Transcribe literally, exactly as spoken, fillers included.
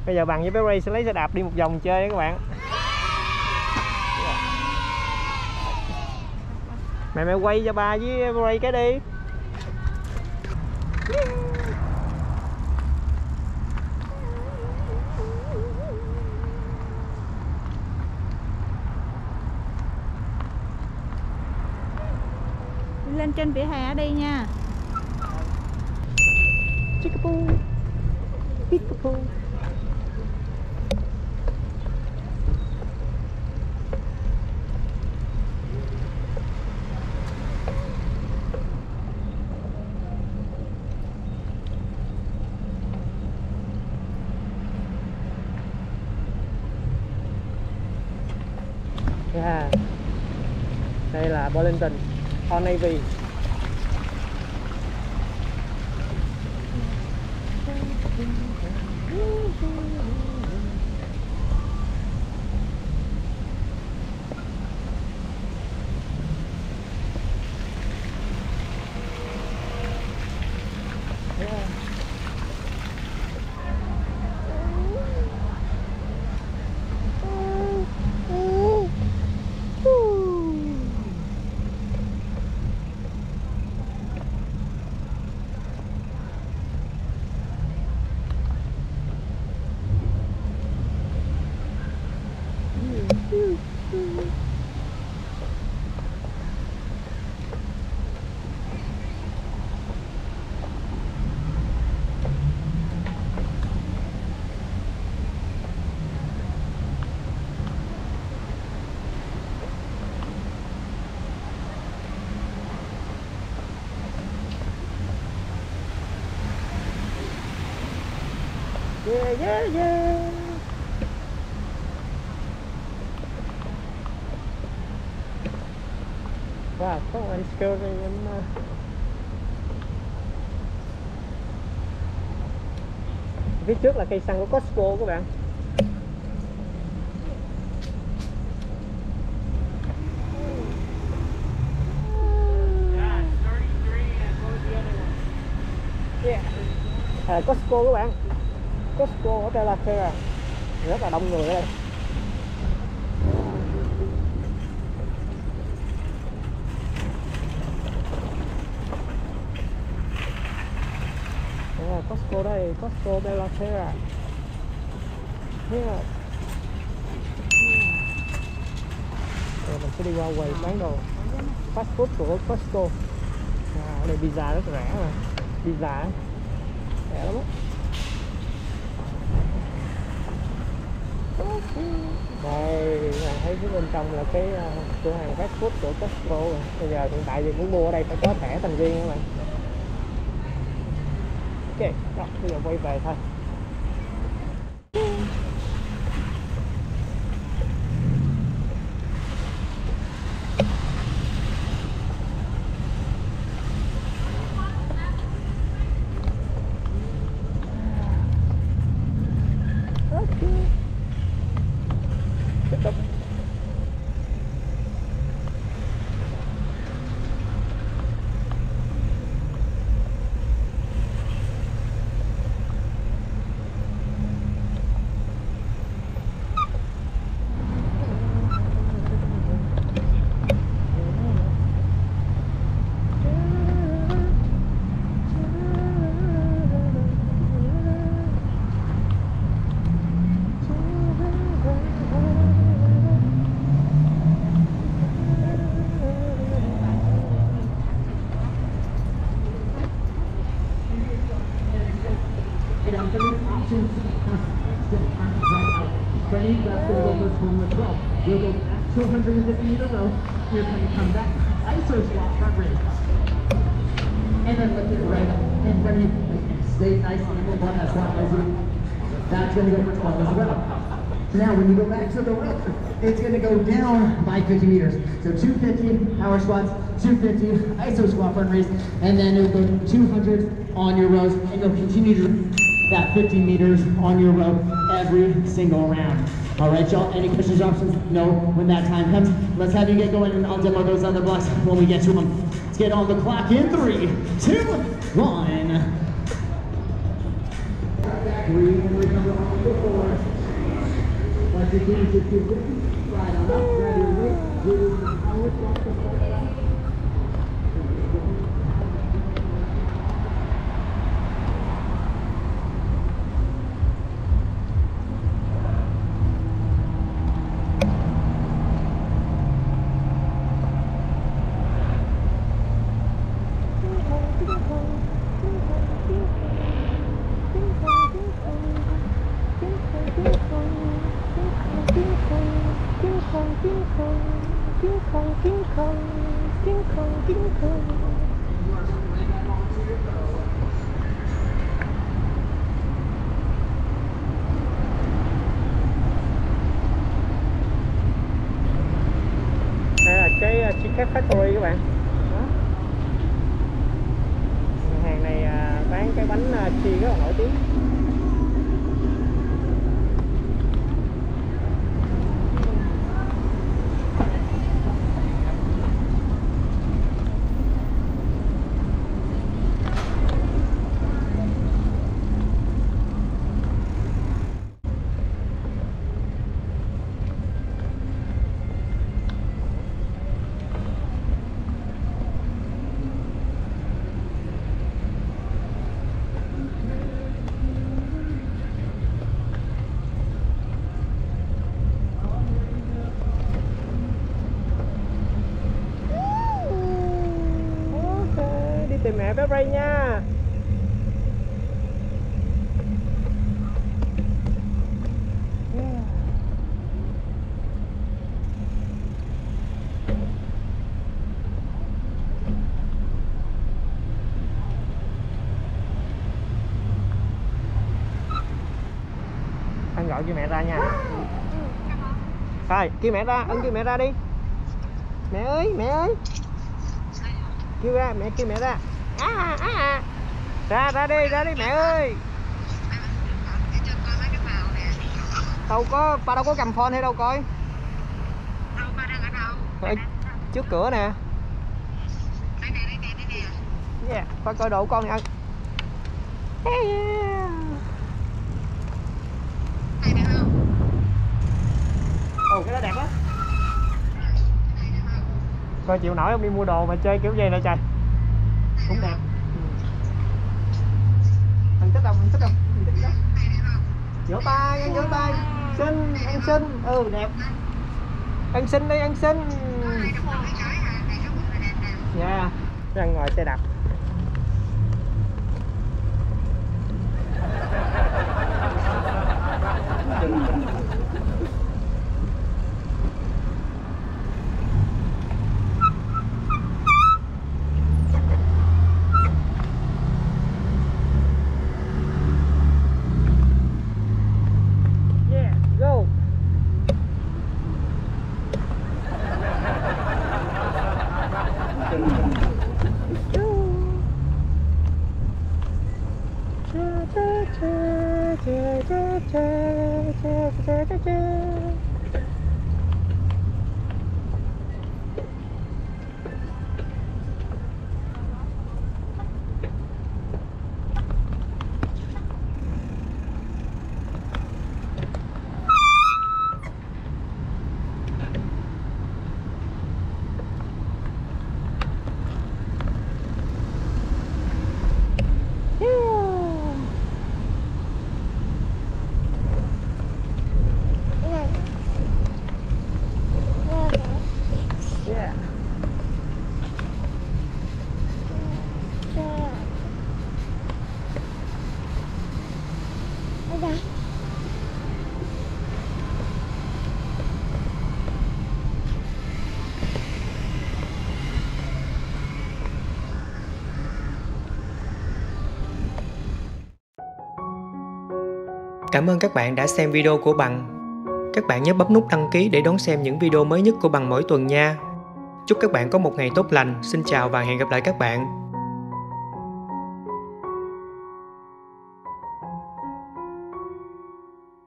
Bây giờ Bằng với bé Ray sẽ lấy xe đạp đi một vòng chơi nha các bạn. Mẹ mẹ quay cho ba với Ray cái đi. Đi lên trên vỉa hè đi nha. Peekaboo. Peekaboo. Yeah. Đây là Burlington Old Navy. Yeah, yeah, yeah. Wow, có anh skill này em. Phía trước là cây xăng của Costco các bạn. Yeah. À, Costco các bạn. Costco ở Tallahassee rất là đông người ở đây. Đó là Costco đây, Costco Tallahassee. Yeah. Rồi mình sẽ đi qua quầy bán đồ fast food của Costco. À, ở đây pizza rất rẻ mà, pizza rẻ lắm á. Đây, bạn thấy phía bên trong là cái uh, cửa hàng fast food của Costco rồi. Bây giờ hiện tại thì muốn mua ở đây phải có thẻ thành viên các bạn. Ok, rồi bây giờ quay về thôi. We'll go two hundred fifty meter row. Here can you come back? Iso squat front raise. And then lift it right up in front of you. Stay nice and move on that squat as you. That's going to go for twelve as well. Now when you go back to the row, it's going to go down by fifty meters. So two fifty power squats, two fifty iso squat front raise, and then it'll go two hundred on your rows, and you'll continue to that fifty meters on your row every single round. All right, y'all, any questions, options? No, when that time comes. Let's have you get going, and I'll demo those other blocks when we get to them. Let's get on the clock in three, two, one. Three, and remember on the four. begins at two fifty. Right on up, grab your weight, wiggle your power, walk the front of that. Đây là cái Cheesecake Factory các bạn. Đó. Nhà hàng này bán cái bánh cheese rất là nổi tiếng. Tìm mẹ bé Ray nha. Yeah. Anh gọi kêu mẹ ra nha. Rồi, kêu mẹ ra, anh kêu mẹ ra đi. Mẹ ơi, mẹ ơi. Kêu ra, mẹ kêu mẹ ra. À, à, à. Ra ra đi, ra đi mẹ ơi. Đâu có, ba đâu có cầm phone hay đâu coi. Đâu, ba đang ở đâu? Ở trước cửa nè. Đây nè, đây nè, đây nè. Yeah, ba coi đồ con đi ăn. Yeah. Đây nè không? Ồ, cái đó đẹp á. Coi chịu nổi không đi mua đồ mà chơi kiểu vậy nè trời. Cũng đẹp. Anh thích không? Anh thích không? Anh thích không? Vỗ tay, anh vỗ tay. Xinh, ăn xinh. Ừ, đẹp. Ăn xinh đi, ăn xinh. Dạ, yeah. Ra ngoài xe đạp. Cảm ơn các bạn đã xem video của Bằng. Các bạn nhớ bấm nút đăng ký để đón xem những video mới nhất của Bằng mỗi tuần nha. Chúc các bạn có một ngày tốt lành. Xin chào và hẹn gặp lại các bạn.